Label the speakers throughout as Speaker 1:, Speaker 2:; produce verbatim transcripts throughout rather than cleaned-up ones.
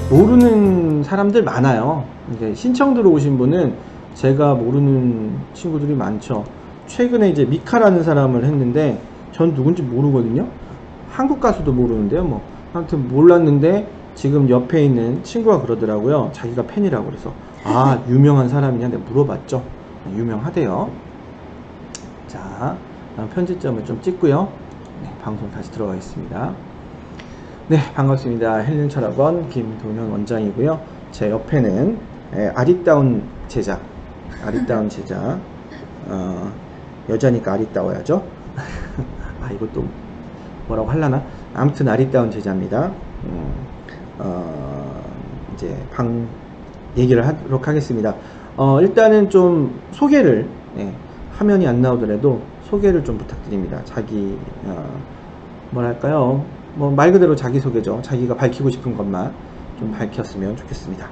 Speaker 1: 모르는 사람들 많아요. 이제 신청 들어오신 분은 제가 모르는 친구들이 많죠. 최근에 이제 미카라는 사람을 했는데 전 누군지 모르거든요. 한국 가수도 모르는데요. 뭐 아무튼 몰랐는데 지금 옆에 있는 친구가 그러더라고요. 자기가 팬이라고. 그래서 아 유명한 사람이냐 내가 물어봤죠. 유명하대요. 자, 편집점을 좀 찍고요. 네, 방송 다시 들어가겠습니다. 네, 반갑습니다. 헬륜철학원 김동현 원장이고요. 제 옆에는 에, 아리따운 제자, 아리따운 제자, 어, 여자니까 아리따워야죠. 아, 이것도 뭐라고 하려나? 아무튼 아리따운 제자입니다. 음, 어, 이제 방 얘기를 하도록 하겠습니다. 어, 일단은 좀 소개를, 네, 화면이 안 나오더라도 소개를 좀 부탁드립니다. 자기, 어, 뭐랄까요? 뭐 말 그대로 자기소개죠. 자기가 밝히고 싶은 것만 좀 밝혔으면 좋겠습니다.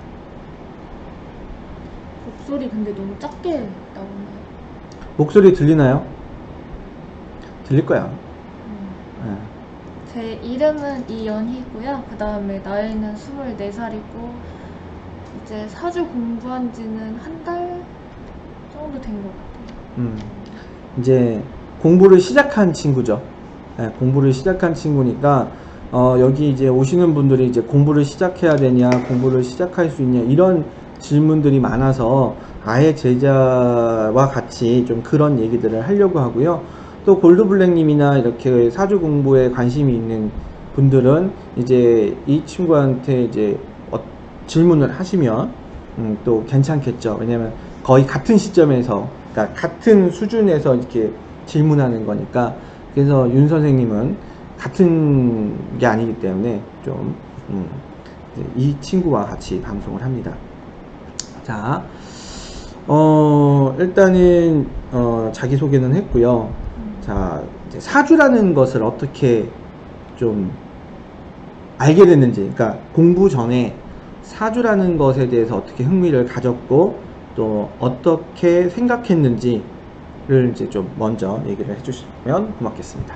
Speaker 2: 목소리 근데 너무 작게 나오나요?
Speaker 1: 목소리 들리나요? 들릴 거야.
Speaker 2: 음.
Speaker 1: 네.
Speaker 2: 제 이름은 이연희고요. 그 다음에 나이는 스물네 살이고 이제 사주 공부한 지는 한 달 정도 된 것 같아요.
Speaker 1: 음, 이제 공부를 시작한 친구죠. 네, 공부를 시작한 친구니까 어, 여기 이제 오시는 분들이 이제 공부를 시작해야 되냐, 공부를 시작할 수 있냐 이런 질문들이 많아서 아예 제자와 같이 좀 그런 얘기들을 하려고 하고요. 또 골드블랙님이나 이렇게 사주 공부에 관심이 있는 분들은 이제 이 친구한테 이제 어, 질문을 하시면 음, 또 괜찮겠죠. 왜냐면 거의 같은 시점에서, 그러니까 같은 수준에서 이렇게 질문하는 거니까. 그래서 윤 선생님은 같은 게 아니기 때문에 좀, 음, 이 친구와 같이 방송을 합니다. 자, 어, 일단은, 어, 자기소개는 했고요.
Speaker 2: 음.
Speaker 1: 자, 이제 사주라는 것을 어떻게 좀 알게 됐는지, 그러니까 공부 전에 사주라는 것에 대해서 어떻게 흥미를 가졌고, 또 어떻게 생각했는지를 이제 좀 먼저 얘기를 해주시면 고맙겠습니다.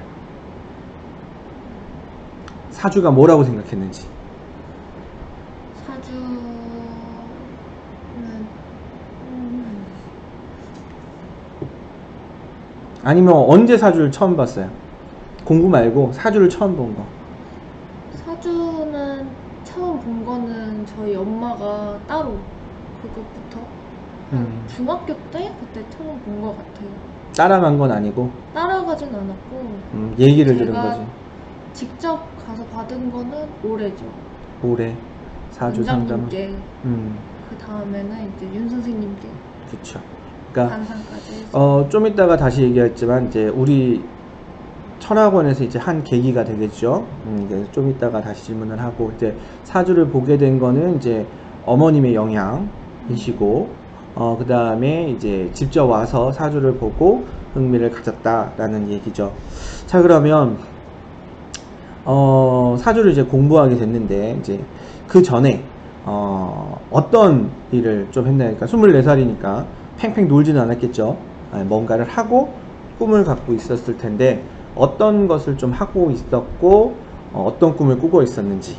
Speaker 1: 사주가 뭐라고 생각했는지.
Speaker 2: 사주는 음,
Speaker 1: 아니면 언제 사주를 처음 봤어요? 공부 말고 사주를 처음 본 거.
Speaker 2: 사주는 처음 본 거는 저희 엄마가 따로 그것부터 한
Speaker 1: 음.
Speaker 2: 중학교 때 그때 처음 본 것 같아요.
Speaker 1: 따라간 건 아니고,
Speaker 2: 따라가진 않았고
Speaker 1: 음, 얘기를 들은
Speaker 2: 제가
Speaker 1: 거지.
Speaker 2: 직접 가서 받은 거는 올해죠.
Speaker 1: 올해 사주 상담.
Speaker 2: 원장님께
Speaker 1: 음,
Speaker 2: 그 다음에는 이제 윤 선생님께
Speaker 1: 그쵸. 그러니까
Speaker 2: 반상까지 해서
Speaker 1: 어, 좀 이따가 다시 얘기했지만 이제 우리 철학원에서 이제 한 계기가 되겠죠. 음, 이제 좀 이따가 다시 질문을 하고, 이제 사주를 보게 된 거는 이제 어머님의 영향이시고, 어, 그 다음에 이제 직접 와서 사주를 보고 흥미를 가졌다라는 얘기죠. 자, 그러면 어, 사주를 이제 공부하게 됐는데, 이제 그 전에 어, 어떤 일을 좀 했나요? 그러니까 스물네 살이니까 팽팽 놀지는 않았겠죠. 아, 뭔가를 하고 꿈을 갖고 있었을 텐데 어떤 것을 좀 하고 있었고, 어, 어떤 꿈을 꾸고 있었는지.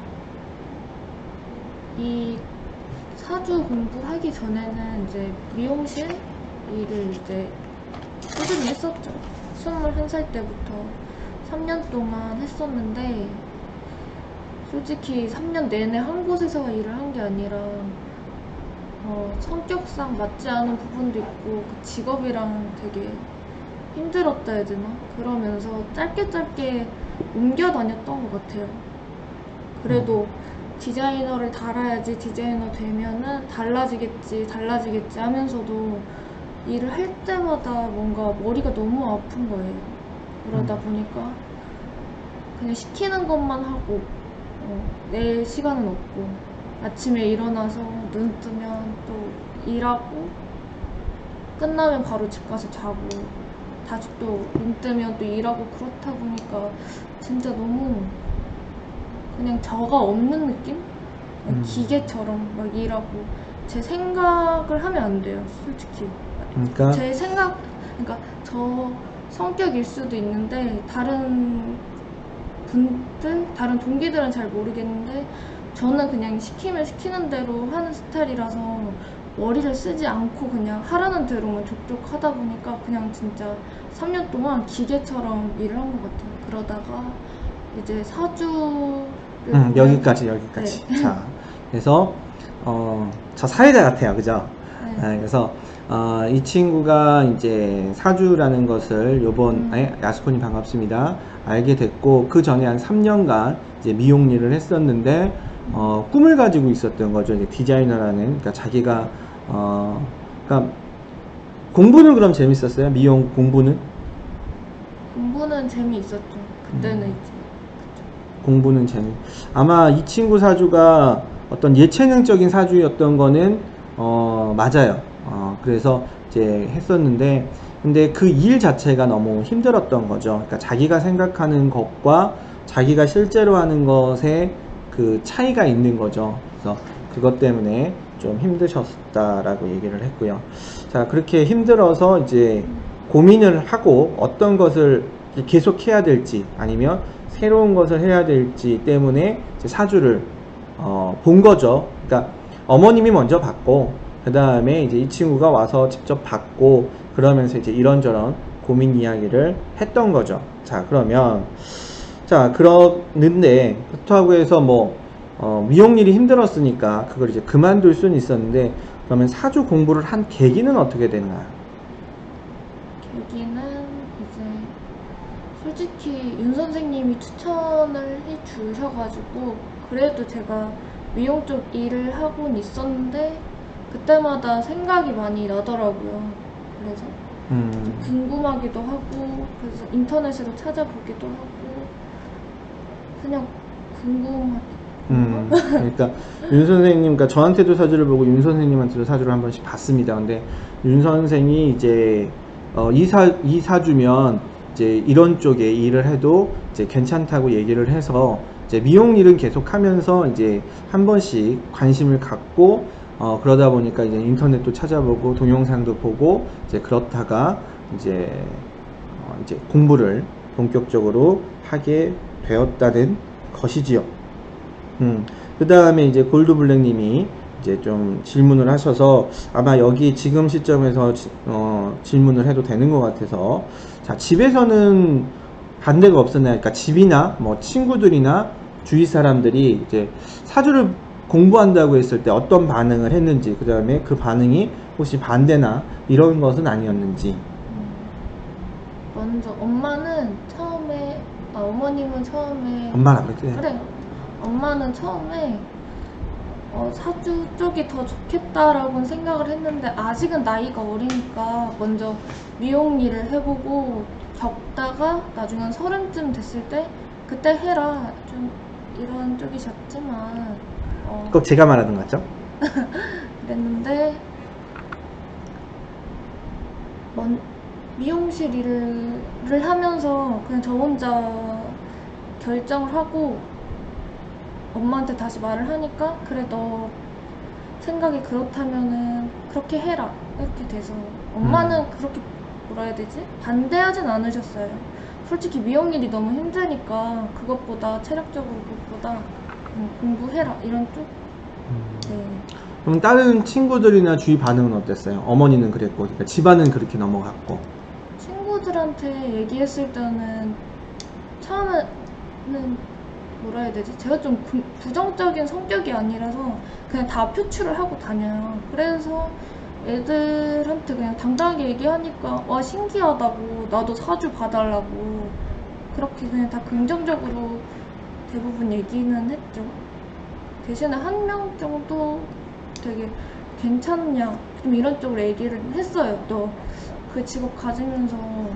Speaker 2: 이 사주 공부하기 전에는 이제 미용실 일을 이제 꾸준히 했었죠. 스물한 살 때부터 삼 년 동안 했었는데 솔직히 삼 년 내내 한 곳에서 일을 한 게 아니라 어, 성격상 맞지 않은 부분도 있고 그 직업이랑 되게 힘들었다 해야 되나? 그러면서 짧게 짧게 옮겨 다녔던 것 같아요. 그래도 디자이너를 달아야지 디자이너 되면은 달라지겠지 달라지겠지 하면서도 일을 할 때마다 뭔가 머리가 너무 아픈 거예요. 그러다 보니까 그냥 시키는 것만 하고 어, 내 시간은 없고 아침에 일어나서 눈 뜨면 또 일하고 끝나면 바로 집 가서 자고 다시 또 눈 뜨면 또 일하고 그렇다 보니까 진짜 너무 그냥 저가 없는 느낌?
Speaker 1: 음.
Speaker 2: 기계처럼 막 일하고 제 생각을 하면 안 돼요, 솔직히.
Speaker 1: 그러니까
Speaker 2: 제 생각, 그러니까 저 성격일 수도 있는데 다른 분들, 다른 동기들은 잘 모르겠는데 저는 그냥 시키면 시키는 대로 하는 스타일이라서 머리를 쓰지 않고 그냥 하라는 대로만 족족 하다 보니까 그냥 진짜 삼 년 동안 기계처럼 일을 한 것 같아요. 그러다가 이제 사주를
Speaker 1: 음, 여기까지 여기까지.
Speaker 2: 네.
Speaker 1: 자, 그래서 어, 저 사회자 같아요, 그죠?
Speaker 2: 네.
Speaker 1: 아, 그래서 어, 이 친구가 이제 사주라는 것을 요번
Speaker 2: 음.
Speaker 1: 에, 야스코님 반갑습니다. 알게 됐고 그 전에 한 삼 년간 이제 미용 일을 했었는데 어, 꿈을 가지고 있었던 거죠. 이제 디자이너라는, 그러니까 자기가 어, 그러니까 공부는 그럼 재밌었어요? 미용 공부는?
Speaker 2: 공부는 재미있었죠. 그때는
Speaker 1: 음.
Speaker 2: 이제
Speaker 1: 공부는 재미. 아마 이 친구 사주가 어떤 예체능적인 사주였던 거는 어 맞아요. 어 그래서 이제 했었는데, 근데 그 일 자체가 너무 힘들었던 거죠. 그러니까 자기가 생각하는 것과 자기가 실제로 하는 것에 그 차이가 있는 거죠. 그래서 그것 때문에 좀 힘드셨다라고 얘기를 했고요. 자, 그렇게 힘들어서 이제 고민을 하고 어떤 것을 계속 해야 될지 아니면 새로운 것을 해야 될지 때문에 이제 사주를 어, 본 거죠. 그러니까 어머님이 먼저 받고 그 다음에 이제 이 친구가 와서 직접 받고 그러면서 이제 이런저런 고민 이야기를 했던 거죠. 자, 그러면 자 그러는데 그렇다고 해서 뭐 어, 미용 일이 힘들었으니까 그걸 이제 그만둘 수는 있었는데, 그러면 사주 공부를 한 계기는 어떻게 됐나요?
Speaker 2: 계기는 이제 솔직히 윤 선생님이 추천을 해 주셔가지고 그래도 제가 미용 쪽 일을 하곤 있었는데 그때마다 생각이 많이 나더라고요. 그래서 좀
Speaker 1: 음,
Speaker 2: 궁금하기도 하고 그래서 인터넷으로 찾아보기도 하고 그냥 궁금하고
Speaker 1: 음, 그러니까 윤 선생님, 그러니까 저한테도 사주를 보고 윤 선생님한테도 사주를 한 번씩 봤습니다. 근데 윤 선생이 이제 어, 이 사, 이 사주면 이제 이런 쪽에 일을 해도 이제 괜찮다고 얘기를 해서 이제 미용 일은 계속 하면서 이제 한 번씩 관심을 갖고 어, 그러다 보니까 이제 인터넷도 찾아보고 동영상도 보고 이제 그렇다가 이제 어, 이제 공부를 본격적으로 하게 되었다는 것이지요. 음, 그 다음에 이제 골드블랙님이 이제 좀 질문을 하셔서 아마 여기 지금 시점에서 지- 어, 질문을 해도 되는 것 같아서, 자, 집에서는 반대가 없었나요? 그러니까 집이나 뭐 친구들이나 주위 사람들이 이제 사주를 공부한다고 했을 때 어떤 반응을 했는지, 그 다음에 그 반응이 혹시 반대나 이런 것은 아니었는지.
Speaker 2: 먼저 엄마는 처음에 아 어머님은 처음에
Speaker 1: 엄마랑 그랬지?
Speaker 2: 그래 엄마는 처음에 어, 사주 쪽이 더 좋겠다라고 생각을 했는데 아직은 나이가 어리니까 먼저 미용 일을 해보고 겪다가 나중에 서른쯤 됐을 때 그때 해라 좀 이런 쪽이 셨지만 어,
Speaker 1: 꼭 제가 말하는 거 같죠?
Speaker 2: 그랬는데 먼, 미용실 일을 를 하면서 그냥 저 혼자 결정을 하고 엄마한테 다시 말을 하니까 그래 너 생각이 그렇다면은 그렇게 해라 이렇게 돼서 엄마는
Speaker 1: 음.
Speaker 2: 그렇게 뭐라 해야 되지? 반대하진 않으셨어요. 솔직히 미용 일이 너무 힘드니까 그것보다 체력적으로 그것보다 음, 공부해라 이런 쪽. 네.
Speaker 1: 그럼 다른 친구들이나 주위 반응은 어땠어요? 어머니는 그랬고, 그러니까 집안은 그렇게 넘어갔고.
Speaker 2: 친구들한테 얘기했을 때는 처음에는 뭐라 해야 되지? 제가 좀 부, 부정적인 성격이 아니라서 그냥 다 표출을 하고 다녀요. 그래서 애들한테 그냥 당당하게 얘기하니까 와 신기하다고 나도 사주 봐달라고 그렇게 그냥 다 긍정적으로 대부분 얘기는 했죠. 대신에 한 명 정도 되게 괜찮냐 좀 이런 쪽으로 얘기를 했어요. 너 그 직업 가지면서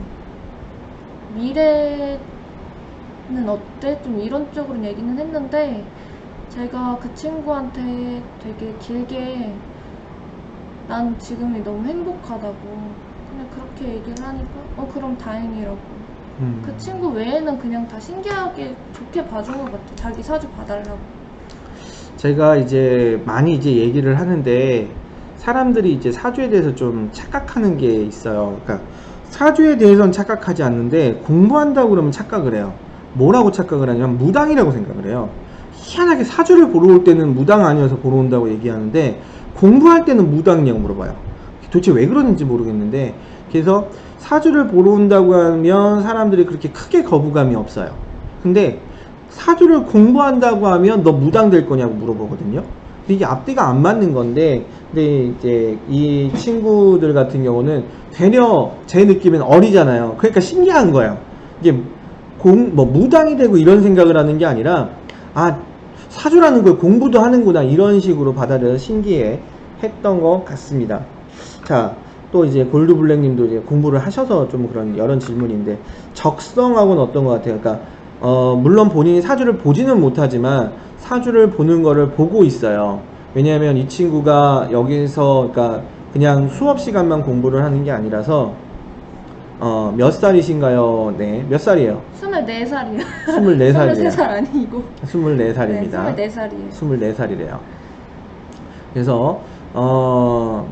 Speaker 2: 미래는 어때? 좀 이런 쪽으로 얘기는 했는데 제가 그 친구한테 되게 길게 난 지금이 너무 행복하다고 그냥 그렇게 얘기를 하니까 어 그럼 다행이라고.
Speaker 1: 음.
Speaker 2: 그 친구 외에는 그냥 다 신기하게 좋게 봐준 것 같아. 자기 사주 봐달라고.
Speaker 1: 제가 이제 많이 이제 얘기를 하는데 사람들이 이제 사주에 대해서 좀 착각하는 게 있어요. 그러니까 사주에 대해서는 착각하지 않는데 공부한다고 그러면 착각을 해요. 뭐라고 착각을 하냐면 무당이라고 생각을 해요. 희한하게 사주를 보러 올 때는 무당 아니어서 보러 온다고 얘기하는데 공부할 때는 무당이냐고 물어봐요. 도대체 왜 그러는지 모르겠는데, 그래서 사주를 보러 온다고 하면 사람들이 그렇게 크게 거부감이 없어요. 근데 사주를 공부한다고 하면 너 무당 될 거냐고 물어보거든요. 근데 이게 앞뒤가 안 맞는 건데, 근데 이제 이 친구들 같은 경우는 되려 제 느낌엔 어리잖아요. 그러니까 신기한 거예요. 이게 공, 뭐 무당이 되고 이런 생각을 하는 게 아니라, 아, 사주라는 걸 공부도 하는구나, 이런 식으로 받아들여 신기해 했던 것 같습니다. 자, 또 이제 골드블랙 님도 이제 공부를 하셔서 좀 그런 이런 질문인데, 적성하고는 어떤 것 같아요? 그러니까, 어, 물론 본인이 사주를 보지는 못하지만 사주를 보는 거를 보고 있어요. 왜냐하면 이 친구가 여기서, 그러니까 그냥 수업 시간만 공부를 하는 게 아니라서, 어, 몇 살이신가요? 네, 몇 살이에요?
Speaker 2: 스물네 살이요.
Speaker 1: 스물네 살이에요.
Speaker 2: 스물세 살 아니고.
Speaker 1: 스물네 살입니다.
Speaker 2: 네, 스물네 살이에요.
Speaker 1: 스물네 살이래요. 그래서, 어,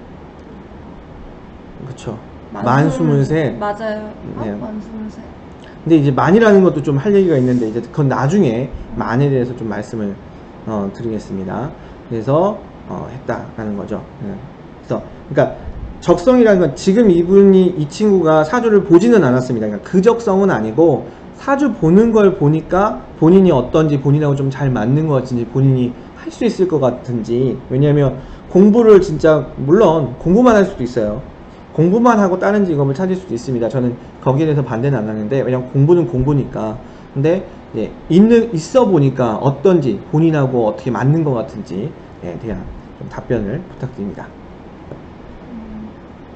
Speaker 1: 그쵸. 만 스물셋.
Speaker 2: 맞아요.
Speaker 1: 네.
Speaker 2: 어? 만 스물셋.
Speaker 1: 근데 이제 만이라는 것도 좀 할 얘기가 있는데, 이제 그건 나중에 만에 대해서 좀 말씀을 어, 드리겠습니다. 그래서 어, 했다라는 거죠. 네. 그래서 그러니까 적성이라는 건 지금 이분이, 이 친구가 사주를 보지는 않았습니다. 그러니까 그 적성은 아니고 사주 보는 걸 보니까 본인이 어떤지, 본인하고 좀 잘 맞는 것 같은지, 본인이 할 수 있을 것 같은지. 왜냐하면 공부를 진짜, 물론 공부만 할 수도 있어요. 공부만 하고 다른 직업을 찾을 수도 있습니다. 저는 거기에 대해서 반대는 안 하는데, 왜냐면 공부는 공부니까. 근데 예, 있는, 있어 보니까 어떤지, 본인하고 어떻게 맞는 것 같은지에 대한 좀 답변을 부탁드립니다.
Speaker 2: 음,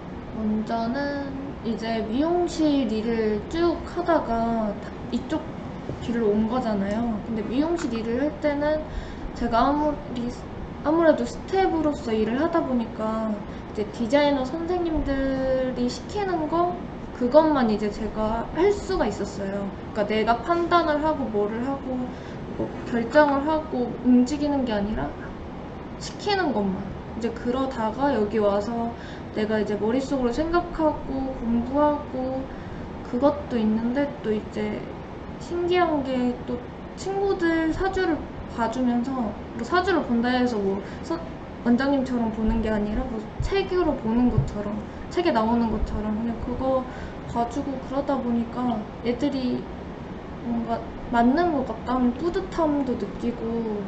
Speaker 2: 먼저는 이제 미용실 일을 쭉 하다가 이쪽 길로 온 거잖아요. 근데 미용실 일을 할 때는 제가 아무리, 아무래도 스텝으로서 일을 하다 보니까 이제 디자이너 선생님들이 시키는 거, 그것만 이제 제가 할 수가 있었어요. 그러니까 내가 판단을 하고 뭐를 하고 뭐 결정을 하고 움직이는 게 아니라 시키는 것만. 이제 그러다가 여기 와서 내가 이제 머릿속으로 생각하고 공부하고 그것도 있는데, 또 이제 신기한 게 또 친구들 사주를 봐주면서, 뭐 사주를 본다 해서 뭐 서, 원장님처럼 보는 게 아니라 뭐 책으로 보는 것처럼, 책에 나오는 것처럼 그냥 그거 봐주고 그러다 보니까 애들이 뭔가 맞는 것 같다는 뿌듯함도 느끼고,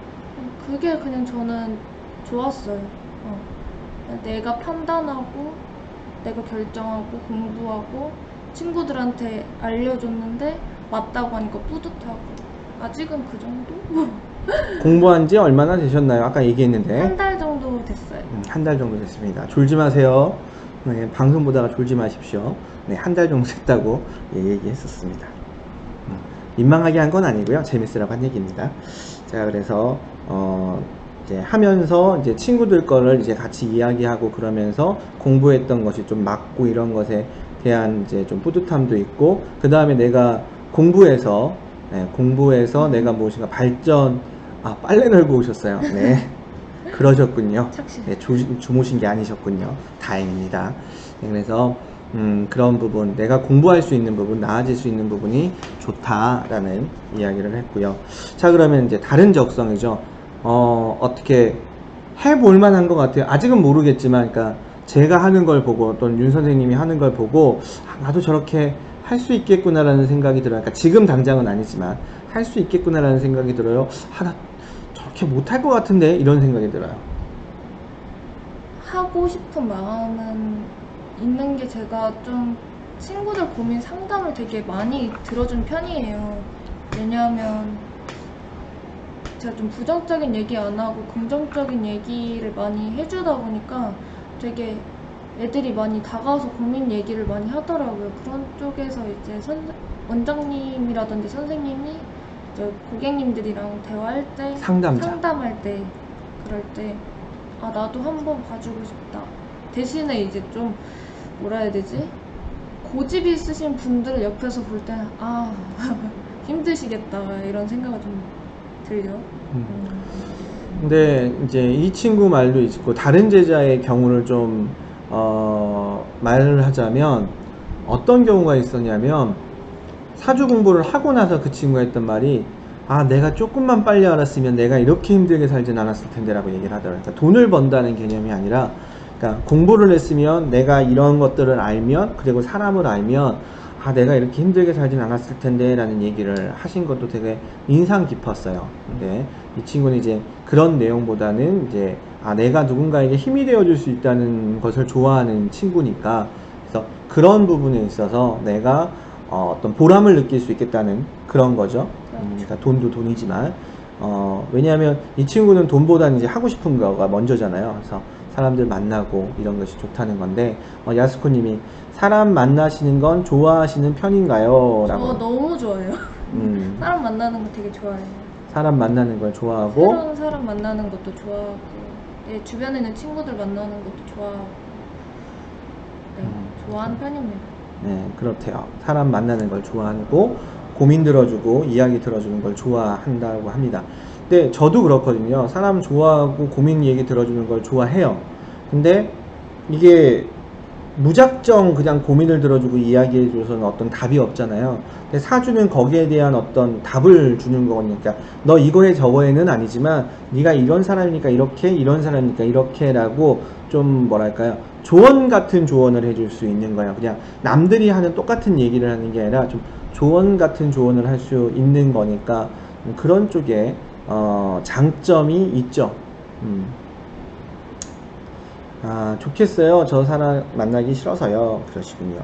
Speaker 2: 그게 그냥 저는 좋았어요. 어. 내가 판단하고 내가 결정하고 공부하고 친구들한테 알려줬는데 맞다고 하니까 뿌듯하고. 아직은 그 정도?
Speaker 1: 공부한 지 얼마나 되셨나요? 아까 얘기했는데.
Speaker 2: 한 달 정도 됐어요.
Speaker 1: 음, 한 달 정도 됐습니다. 졸지 마세요. 네, 방송 보다가 졸지 마십시오. 네, 한 달 정도 됐다고 예, 얘기했었습니다. 음, 민망하게 한 건 아니고요. 재밌으라고 한 얘기입니다. 자, 그래서 어, 이제 하면서 이제 친구들 거를 이제 같이 이야기하고 그러면서 공부했던 것이 좀 맞고 이런 것에 대한 이제 좀 뿌듯함도 있고, 그 다음에 내가 공부해서 네, 공부해서 음. 내가 무엇인가 발전, 아, 빨래 널고 오셨어요. 네. 그러셨군요. 네, 주, 주무신 게 아니셨군요. 다행입니다. 네, 그래서 음, 그런 부분, 내가 공부할 수 있는 부분, 나아질 수 있는 부분이 좋다라는 이야기를 했고요. 자, 그러면 이제 다른 적성이죠. 어, 어떻게 해볼 만한 것 같아요. 아직은 모르겠지만, 그러니까 제가 하는 걸 보고 또는 윤 선생님이 하는 걸 보고, 아, 나도 저렇게 할 수 있겠구나라는 생각이 들어요. 그러니까 지금 당장은 아니지만 할 수 있겠구나라는 생각이 들어요. 아, 나 저렇게 못할 것 같은데, 이런 생각이 들어요.
Speaker 2: 하고 싶은 마음은 있는 게, 제가 좀 친구들 고민 상담을 되게 많이 들어준 편이에요. 왜냐하면 제가 좀 부정적인 얘기 안 하고 긍정적인 얘기를 많이 해주다 보니까 되게 애들이 많이 다가와서 고민 얘기를 많이 하더라고요. 그런 쪽에서 이제 선, 원장님이라든지 선생님이 이제 고객님들이랑 대화할 때,
Speaker 1: 상담자.
Speaker 2: 상담할 때, 그럴 때, 아, 나도 한번 봐주고 싶다. 대신에 이제 좀 뭐라 해야 되지? 고집 있으신 분들을 옆에서 볼 때는 아 힘드시겠다, 이런 생각이 좀 들죠.
Speaker 1: 음. 근데 이제 이 친구 말도 있고, 다른 제자의 경우를 좀 어, 말을 하자면 어떤 경우가 있었냐면, 사주 공부를 하고 나서 그 친구가 했던 말이, 아, 내가 조금만 빨리 알았으면 내가 이렇게 힘들게 살진 않았을 텐데 라고 얘기를 하더라고요. 그러니까 돈을 번다는 개념이 아니라, 그러니까 공부를 했으면 내가 이런 것들을 알면, 그리고 사람을 알면, 아, 내가 이렇게 힘들게 살진 않았을 텐데 라는 얘기를 하신 것도 되게 인상 깊었어요. 근데 이 친구는 이제 그런 내용보다는 이제, 아, 내가 누군가에게 힘이 되어줄 수 있다는 것을 좋아하는 친구니까, 그래서 그런 부분에 있어서 내가 어, 어떤 보람을 느낄 수 있겠다는 그런 거죠. 음, 그러니까 돈도 돈이지만, 어, 왜냐하면 이 친구는 돈보다는 이제 하고 싶은 거가 먼저잖아요. 그래서 사람들 만나고 이런 것이 좋다는 건데, 어, 야스코님이 사람 만나시는 건 좋아하시는 편인가요?
Speaker 2: 저
Speaker 1: 라고.
Speaker 2: 너무 좋아해요.
Speaker 1: 음,
Speaker 2: 사람 만나는 거 되게 좋아해요.
Speaker 1: 사람 만나는 걸 좋아하고,
Speaker 2: 새로운 사람 만나는 것도 좋아하고, 예, 주변에 있는 친구들 만나는 것도 좋아하고, 네,
Speaker 1: 음,
Speaker 2: 좋아하는 편입니다.
Speaker 1: 네, 그렇대요. 사람 만나는 걸 좋아하고, 고민 들어주고, 이야기 들어주는 걸 좋아한다고 합니다. 근데 저도 그렇거든요. 사람 좋아하고, 고민 얘기 들어주는 걸 좋아해요. 근데 이게 무작정 그냥 고민을 들어주고 이야기해줘서는 어떤 답이 없잖아요. 근데 사주는 거기에 대한 어떤 답을 주는 거니까, 너 이거에 저거에는 아니지만 네가 이런 사람이니까 이렇게, 이런 사람이니까 이렇게라고 좀 뭐랄까요, 조언 같은 조언을 해줄 수 있는 거예요. 그냥 남들이 하는 똑같은 얘기를 하는 게 아니라 좀 조언 같은 조언을 할 수 있는 거니까 그런 쪽에 어, 장점이 있죠. 음. 아, 좋겠어요. 저 사람 만나기 싫어서요. 그러시군요.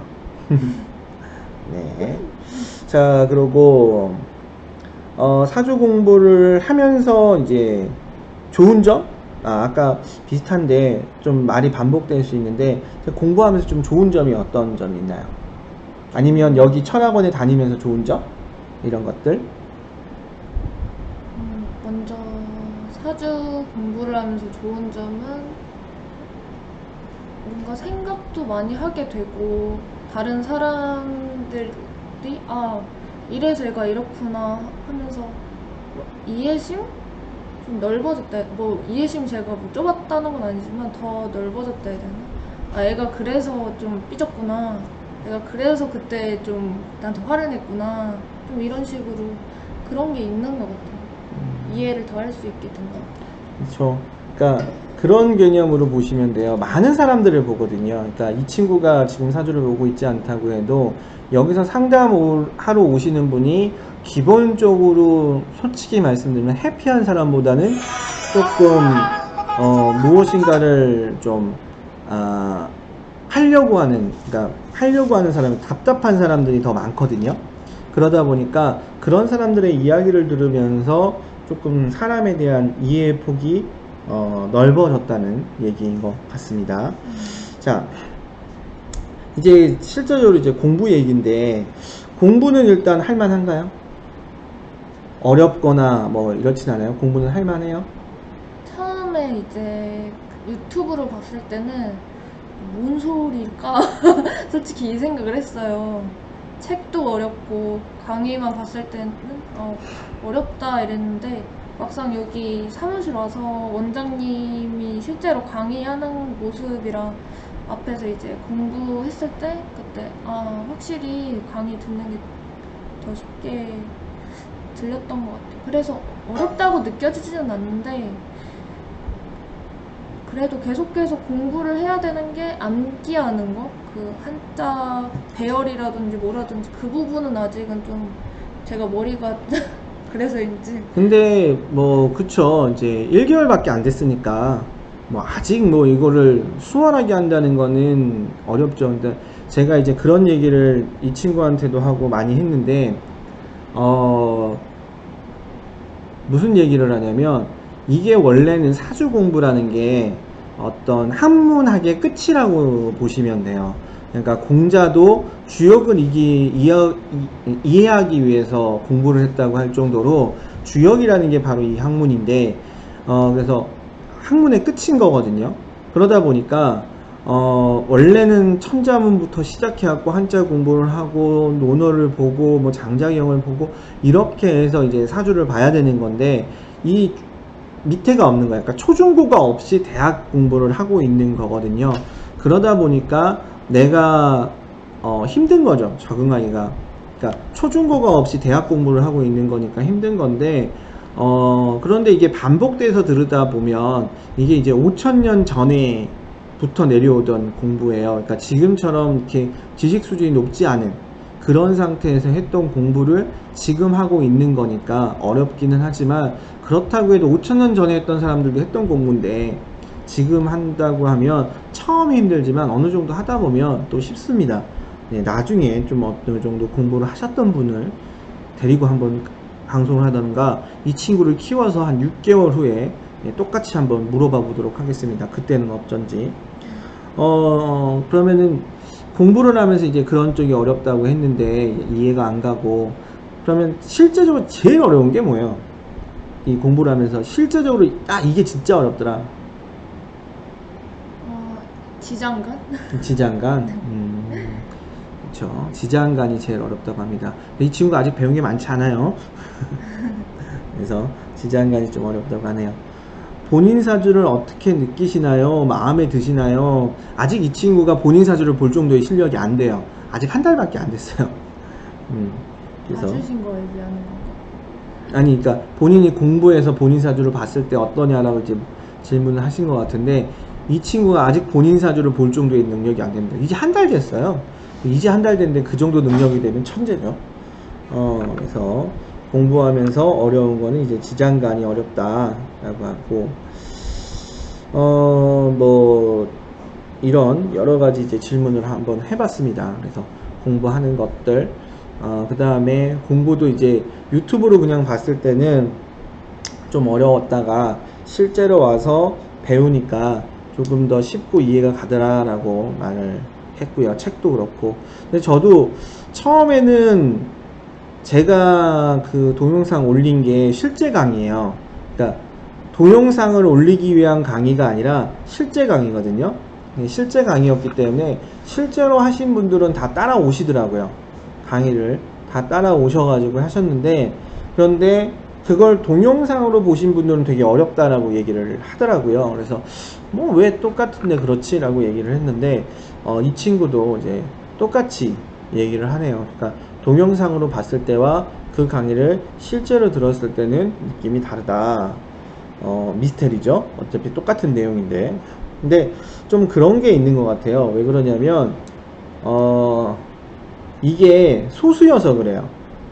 Speaker 1: 네. 자, 그리고 어, 사주 공부를 하면서 이제 좋은 점? 아, 아까 비슷한데 좀 말이 반복될 수 있는데, 공부하면서 좀 좋은 점이 어떤 점이 있나요? 아니면 여기 철학원에 다니면서 좋은 점? 이런 것들?
Speaker 2: 음, 먼저 사주 공부를 하면서 좋은 점은 뭔가 생각도 많이 하게 되고, 다른 사람들이 아, 이래서 얘가 이렇구나 하면서 뭐 이해심? 좀 넓어졌다. 뭐 이해심 제가 뭐 좁았다는 건 아니지만 더 넓어졌다 해야 되나? 아, 얘가 그래서 좀 삐졌구나. 얘가 그래서 그때 좀 나한테 화를 냈구나. 좀 이런 식으로 그런 게 있는 것 같아요. 이해를 더 할 수 있게 된 것 같아요.
Speaker 1: 그렇죠. 그러니까 그런 개념으로 보시면 돼요. 많은 사람들을 보거든요. 그러니까 이 친구가 지금 사주를 보고 있지 않다고 해도 여기서 상담하러 오시는 분이 기본적으로 솔직히 말씀드리면 해피한 사람보다는 조금 어, 무엇인가를 좀 아, 하려고 하는, 그러니까 하려고 하는 사람이 답답한 사람들이 더 많거든요. 그러다 보니까 그런 사람들의 이야기를 들으면서 조금 사람에 대한 이해의 폭이 어, 넓어졌다는 얘기인 것 같습니다. 자, 이제 실질적으로 이제 공부 얘기인데, 공부는 일단 할만한가요? 어렵거나 뭐 이렇진 않아요? 공부는 할만해요?
Speaker 2: 처음에 이제 유튜브로 봤을 때는 뭔 소리일까? 솔직히 이 생각을 했어요. 책도 어렵고 강의만 봤을 때는 어, 어렵다 이랬는데, 막상 여기 사무실 와서 원장님이 실제로 강의하는 모습이랑 앞에서 이제 공부했을 때 그때 아, 확실히 강의 듣는 게 더 쉽게 들렸던 것 같아요. 그래서 어렵다고 느껴지지는 않는데, 그래도 계속해서 공부를 해야 되는 게 암기하는 거, 그 한자 배열이라든지 뭐라든지 그 부분은 아직은 좀 제가 머리가 그래서인지.
Speaker 1: 근데 뭐 그쵸, 이제 일 개월밖에 안 됐으니까 뭐 아직 뭐 이거를 수월하게 한다는 거는 어렵죠. 근데 제가 이제 그런 얘기를 이 친구한테도 하고 많이 했는데, 어 무슨 얘기를 하냐면, 이게 원래는 사주 공부라는 게 어떤 한문학의 끝이라고 보시면 돼요. 그러니까 공자도 주역을 이기, 이해, 이해하기 위해서 공부를 했다고 할 정도로 주역이라는 게 바로 이 학문인데, 어, 그래서 학문의 끝인 거거든요. 그러다 보니까 어, 원래는 천자문부터 시작해갖고 한자 공부를 하고 논어를 보고 뭐 장자경을 보고 이렇게 해서 이제 사주를 봐야 되는 건데, 이 밑에가 없는 거야. 그러니까 초중고가 없이 대학 공부를 하고 있는 거거든요. 그러다 보니까 내가 어, 힘든 거죠, 적응하기가. 그러니까 초중고가 없이 대학 공부를 하고 있는 거니까 힘든 건데, 어, 그런데 이게 반복돼서 들으다 보면 이게 이제 오천 년 전에부터 내려오던 공부예요. 그러니까 지금처럼 이렇게 지식 수준이 높지 않은 그런 상태에서 했던 공부를 지금 하고 있는 거니까 어렵기는 하지만, 그렇다고 해도 오천 년 전에 했던 사람들도 했던 공부인데 지금 한다고 하면 처음에 힘들지만 어느 정도 하다 보면 또 쉽습니다. 네, 나중에 좀 어느 정도 공부를 하셨던 분을 데리고 한번 방송을 하던가 이 친구를 키워서 한 육 개월 후에 네, 똑같이 한번 물어봐 보도록 하겠습니다. 그때는 어쩐지. 어, 그러면은 공부를 하면서 이제 그런 쪽이 어렵다고 했는데 이해가 안 가고, 그러면 실제적으로 제일 어려운 게 뭐예요? 이 공부를 하면서 실제적으로 아 이게 진짜 어렵더라.
Speaker 2: 어, 지장간?
Speaker 1: 지장간. 음, 그렇죠. 지장간이 제일 어렵다고 합니다. 이 친구가 아직 배운 게 많지 않아요. 그래서 지장간이 좀 어렵다고 하네요. 본인 사주를 어떻게 느끼시나요? 마음에 드시나요? 아직 이 친구가 본인 사주를 볼 정도의 실력이 안 돼요. 아직 한 달밖에 안 됐어요. 음, 그래서
Speaker 2: 봐주신 거에 비하는 건가?
Speaker 1: 아니, 그러니까 본인이 공부해서 본인 사주를 봤을 때 어떠냐라고 이제 질문을 하신 것 같은데, 이 친구가 아직 본인 사주를 볼 정도의 능력이 안 됩니다. 이제 한 달 됐어요. 이제 한 달 됐는데 그 정도 능력이 되면 천재죠. 어, 그래서 공부하면서 어려운 거는 이제 지장간이 어렵다라고 하고, 어, 뭐, 이런 여러 가지 이제 질문을 한번 해봤습니다. 그래서 공부하는 것들, 어, 그 다음에 공부도 이제 유튜브로 그냥 봤을 때는 좀 어려웠다가 실제로 와서 배우니까 조금 더 쉽고 이해가 가더라라고 말을 했고요. 책도 그렇고. 근데 저도 처음에는 제가 그 동영상 올린 게 실제 강의예요. 그러니까 동영상을 올리기 위한 강의가 아니라 실제 강의거든요. 실제 강의였기 때문에 실제로 하신 분들은 다 따라오시더라고요. 강의를 다 따라오셔가지고 하셨는데, 그런데 그걸 동영상으로 보신 분들은 되게 어렵다라고 얘기를 하더라고요. 그래서 뭐 왜 똑같은데 그렇지? 라고 얘기를 했는데, 어, 이 친구도 이제 똑같이 얘기를 하네요. 그러니까 동영상으로 봤을 때와 그 강의를 실제로 들었을 때는 느낌이 다르다. 어, 미스테리죠. 어차피 똑같은 내용인데. 근데 좀 그런 게 있는 것 같아요. 왜 그러냐면, 어, 이게 소수여서 그래요.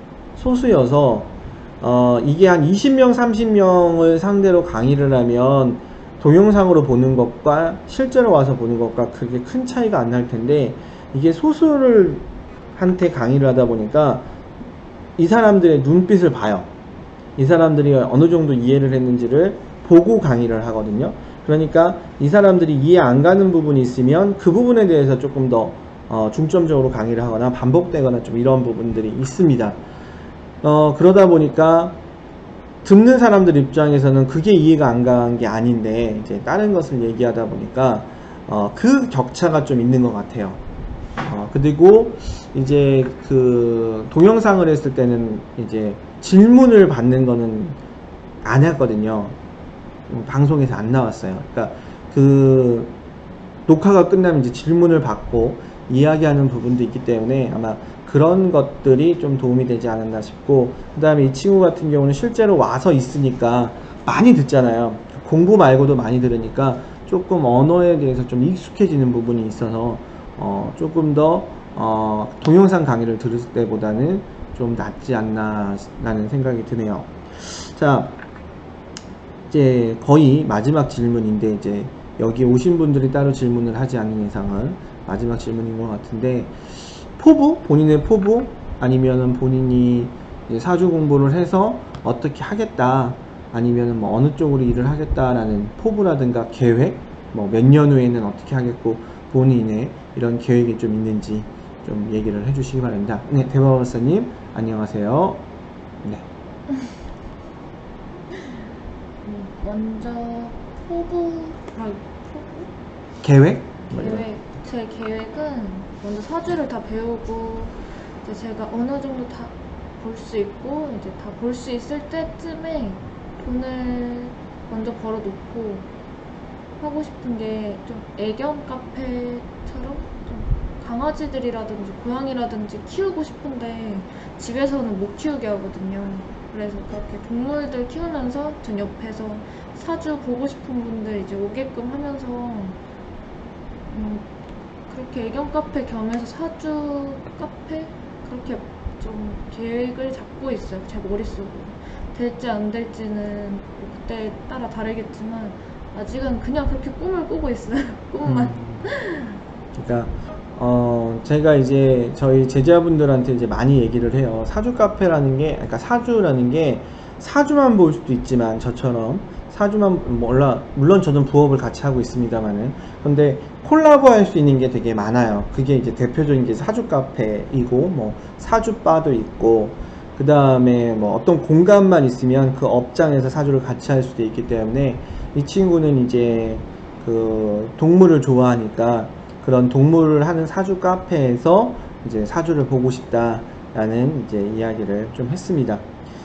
Speaker 1: 소수여서, 어, 이게 한 이십 명, 삼십 명을 상대로 강의를 하면 동영상으로 보는 것과 실제로 와서 보는 것과 그게 큰 차이가 안 날 텐데, 이게 소수를 한테 강의를 하다 보니까 이 사람들의 눈빛을 봐요. 이 사람들이 어느 정도 이해를 했는지를 보고 강의를 하거든요. 그러니까 이 사람들이 이해 안 가는 부분이 있으면 그 부분에 대해서 조금 더 어, 중점적으로 강의를 하거나 반복되거나 좀 이런 부분들이 있습니다. 어, 그러다 보니까 듣는 사람들 입장에서는 그게 이해가 안 간 게 아닌데 이제 다른 것을 얘기하다 보니까 어, 그 격차가 좀 있는 것 같아요. 어, 그리고 이제 그 동영상을 했을 때는 이제 질문을 받는 거는 안 했거든요. 방송에서 안 나왔어요. 그러니까 그 녹화가 끝나면 이제 질문을 받고 이야기하는 부분도 있기 때문에 아마 그런 것들이 좀 도움이 되지 않았나 싶고, 그 다음에 이 친구 같은 경우는 실제로 와서 있으니까 많이 듣잖아요. 공부 말고도 많이 들으니까 조금 언어에 대해서 좀 익숙해지는 부분이 있어서 어, 조금 더 어, 동영상 강의를 들을 때보다는 좀 낫지 않나 라는 생각이 드네요. 자, 이제 거의 마지막 질문인데, 이제 여기 오신 분들이 따로 질문을 하지 않는 이상은 마지막 질문인 것 같은데, 포부? 본인의 포부? 아니면은 본인이 이제 사주 공부를 해서 어떻게 하겠다, 아니면은 뭐 어느 쪽으로 일을 하겠다라는 포부라든가 계획, 뭐 몇 년 후에는 어떻게 하겠고 본인의 이런 계획이 좀 있는지 좀 얘기를 해주시기 바랍니다. 네, 대화박사님 안녕하세요. 네.
Speaker 2: 먼저 포부, 아, 포부?
Speaker 1: 계획?
Speaker 2: 계획, 제 계획은 먼저 사주를 다 배우고 이제 제가 어느 정도 다 볼 수 있고 이제 다 볼 수 있을 때쯤에 돈을 먼저 벌어놓고 하고 싶은 게 좀 애견 카페처럼 좀 강아지들이라든지 고양이라든지 키우고 싶은데 집에서는 못 키우게 하거든요. 그래서 그렇게 동물들 키우면서 전 옆에서 사주 보고 싶은 분들 이제 오게끔 하면서 음, 그렇게 애견 카페 겸해서 사주 카페 그렇게 좀 계획을 잡고 있어요. 제 머릿속으로 될지 안 될지는 뭐 그때 따라 다르겠지만 아직은 그냥 그렇게 꿈을 꾸고 있어요. 꿈만.
Speaker 1: 음, 그러니까 어 제가 이제 저희 제자분들한테 이제 많이 얘기를 해요. 사주 카페라는 게, 그러니까 사주라는 게 사주만 볼 수도 있지만 저처럼 사주만 몰라, 물론 저는 부업을 같이 하고 있습니다만은, 근데 콜라보 할 수 있는 게 되게 많아요. 그게 이제 대표적인 게 사주 카페이고, 뭐 사주바도 있고, 그 다음에 뭐 어떤 공간만 있으면 그 업장에서 사주를 같이 할 수도 있기 때문에, 이 친구는 이제 그 동물을 좋아하니까 그런 동물을 하는 사주 카페에서 이제 사주를 보고 싶다라는 이제 이야기를 좀 했습니다.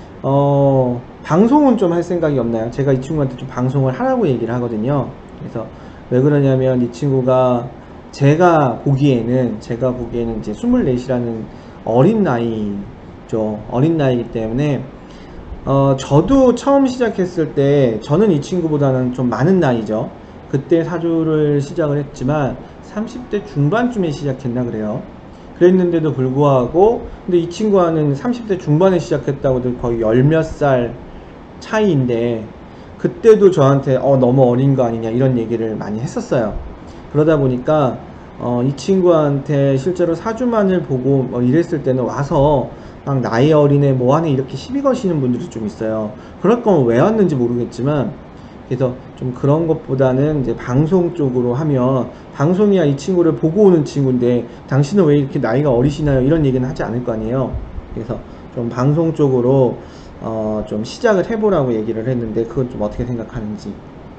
Speaker 1: 어, 방송은 좀 할 생각이 없나요? 제가 이 친구한테 좀 방송을 하라고 얘기를 하거든요. 그래서 왜 그러냐면 이 친구가 제가 보기에는 제가 보기에는 이제 스물넷이라는 어린 나이죠. 어린 나이이기 때문에 어, 저도 처음 시작했을 때 저는 이 친구보다는 좀 많은 나이죠. 그때 사주를 시작을 했지만 삼십 대 중반쯤에 시작했나 그래요. 그랬는데도 불구하고, 근데 이 친구와는 삼십 대 중반에 시작했다고 해도 거의 열 몇 살 차이인데, 그때도 저한테 어 너무 어린 거 아니냐 이런 얘기를 많이 했었어요. 그러다 보니까 어, 이 친구한테 실제로 사주만을 보고 뭐 이랬을 때는 와서 막 나이 어리네 뭐하네 이렇게 시비 거시는 분들이 좀 있어요. 그럴 거면 왜 왔는지 모르겠지만, 그래서 좀 그런 것보다는 이제 방송 쪽으로 하면, 방송이야 이 친구를 보고 오는 친구인데 당신은 왜 이렇게 나이가 어리시나요? 이런 얘기는 하지 않을 거 아니에요. 그래서 좀 방송 쪽으로 어, 좀 시작을 해보라고 얘기를 했는데, 그건 좀 어떻게 생각하는지.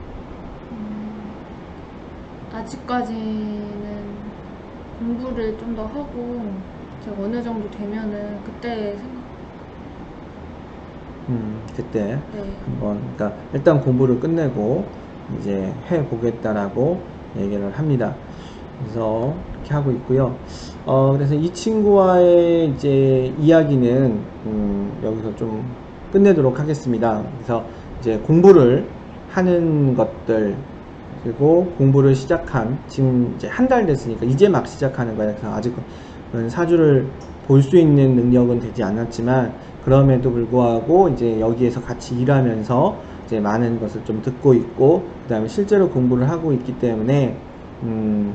Speaker 2: 음, 아직까지는 공부를 좀 더 하고 제가 어느 정도 되면은 그때 생각.
Speaker 1: 음, 그때
Speaker 2: 네.
Speaker 1: 한번, 그러니까 일단 공부를 끝내고 이제 해 보겠다라고 얘기를 합니다. 그래서 이렇게 하고 있고요. 어, 그래서 이 친구와의 이제 이야기는 음, 여기서 좀 끝내도록 하겠습니다. 그래서 이제 공부를 하는 것들, 그리고 공부를 시작한, 지금 이제 한 달 됐으니까 이제 막 시작하는 거예요. 그래서 아직 사주를 볼 수 있는 능력은 되지 않았지만, 그럼에도 불구하고 이제 여기에서 같이 일하면서 이제 많은 것을 좀 듣고 있고, 그 다음에 실제로 공부를 하고 있기 때문에 음,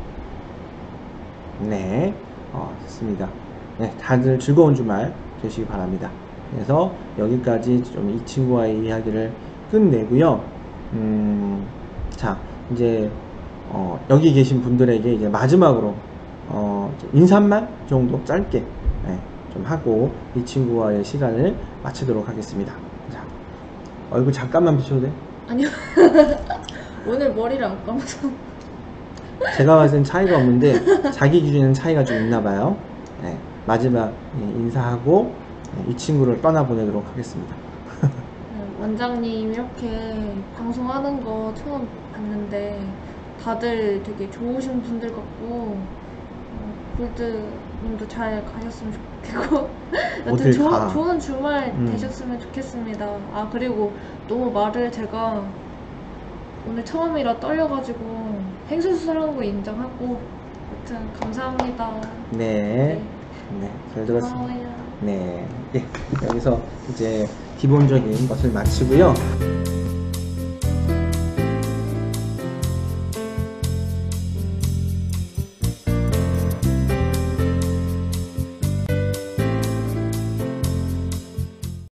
Speaker 1: 네, 어, 좋습니다. 네, 다들 즐거운 주말 되시기 바랍니다. 그래서 여기까지 좀 이 친구와의 이야기를 끝내고요. 음, 자, 이제 어, 여기 계신 분들에게 이제 마지막으로 어, 인사말 정도 짧게 네, 좀 하고 이 친구와의 시간을 마치도록 하겠습니다. 자, 얼굴 잠깐만 비춰도 돼?
Speaker 2: 아니요. 오늘 머리를 안 감아서.
Speaker 1: 제가 봤을 땐 차이가 없는데 자기 기준에는 차이가 좀 있나 봐요. 네, 마지막 인사하고 이 친구를 떠나보내도록 하겠습니다.
Speaker 2: 네, 원장님 이렇게 방송하는 거 처음 봤는데 다들 되게 좋으신 분들 같고, 어, 골드님도 잘 가셨으면 좋겠고 여튼
Speaker 1: 어딜
Speaker 2: 조,
Speaker 1: 가.
Speaker 2: 좋은 주말
Speaker 1: 음.
Speaker 2: 되셨으면 좋겠습니다. 아, 그리고 너무 말을 제가 오늘 처음이라 떨려가지고 횡설수설한 거 인정하고, 여튼 감사합니다.
Speaker 1: 네, 네, 잘 들었습니다.
Speaker 2: 고마워요.
Speaker 1: 네, 네, 여기서 이제 기본적인 것을 마치고요.